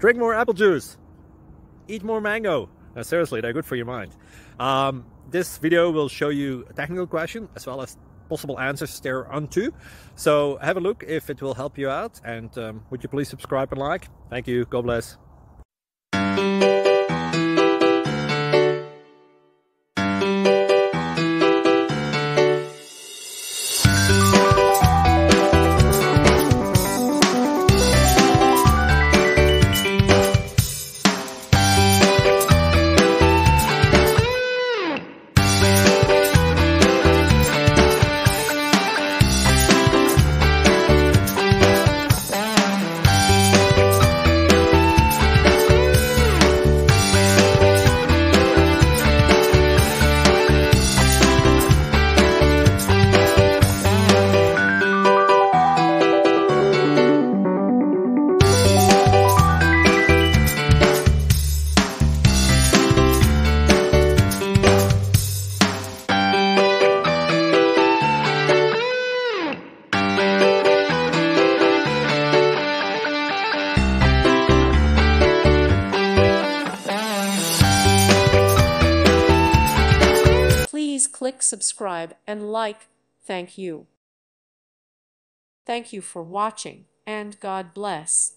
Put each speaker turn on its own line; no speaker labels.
drink more apple juice, eat more mango. No, seriously, they're good for your mind. This video will show you a technical question as well as possible answers thereunto. So have a look if it will help you out, and would you please subscribe and like? Thank you. God bless.
Please click subscribe and like. Thank you. Thank you for watching, and God bless.